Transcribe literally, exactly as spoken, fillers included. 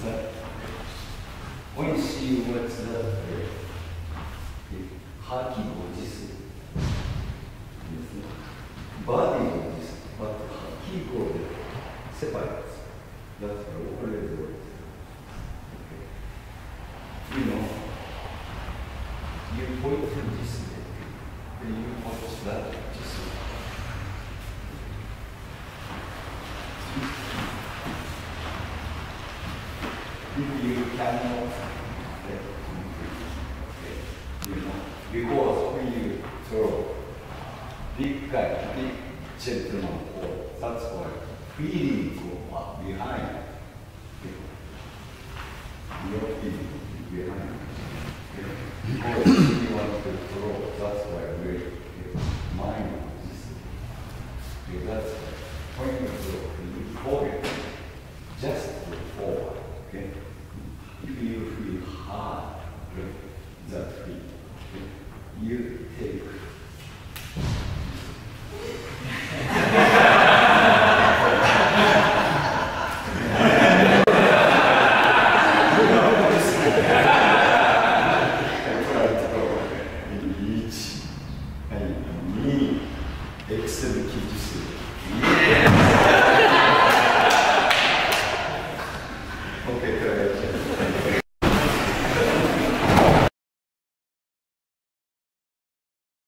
that when you see what's that uh, haki or jisu, body or jisu, but haki or separate. That's the always word. You know, you point to jisu, then you focus that jisu. If you cannot, okay, you know, because when you throw big guy, big gentleman ball, that's why feeling go up behind. Your feeling behind. Because you want to throw, that's why we mind is. That's when you throw, you forget just forward. Okay? If you feel hard, okay, that feet, okay, you take. Each and knee, excellent kids.